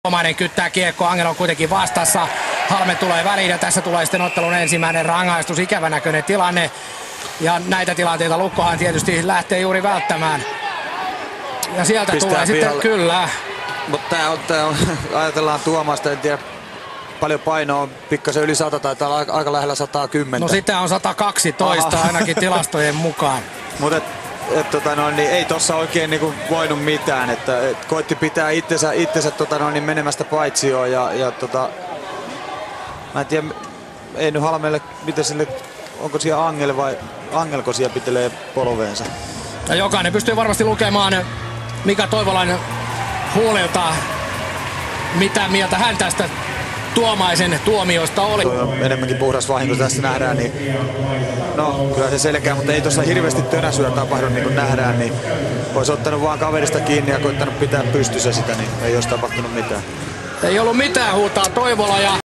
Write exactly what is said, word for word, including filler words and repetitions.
Omainen kyttää kiekko, Angel on kuitenkin vastassa. Halme tulee väliin ja tässä tulee sitten ottelun ensimmäinen rangaistus. Ikävän näköinen tilanne. Ja näitä tilanteita Lukkohan tietysti lähtee juuri välttämään. Ja sieltä Pistää tulee pihalle. sitten, kyllä. Mutta tää on, tää on, ajatellaan Tuomasta, en tiedä paljon painoa, pikkasen yli sata, taitaa olla aika lähellä sata kymmenen. No sitä on sata kaksitoista Aha. ainakin tilastojen mukaan. Mutta et, et, tota no, niin ei tossa oikein niinku voinut mitään, että et, koitti pitää itsensä, itsensä tota no, niin menemästä paitsioon ja, ja tota, mä en tiedä, ei nyt Halmeelle, miten sille, onko siellä Angel vai Angelko siellä pitelee polveensa. Ja jokainen pystyy varmasti lukemaan Mika Toivolan huulilta, mitä mieltä hän tästä Tuomaisen tuomioista oli. Tuo on enemmänkin puhdas vahinko, tässä nähdään, niin no kyllä se selkeä, mutta ei tuossa hirveästi tönäsyä tapahdu niin kuin nähdään, niin olisi ottanut vaan kaverista kiinni ja koittanut pitää pystyssä sitä, niin ei olisi tapahtunut mitään. Ei ollut mitään, huutaa Toivola ja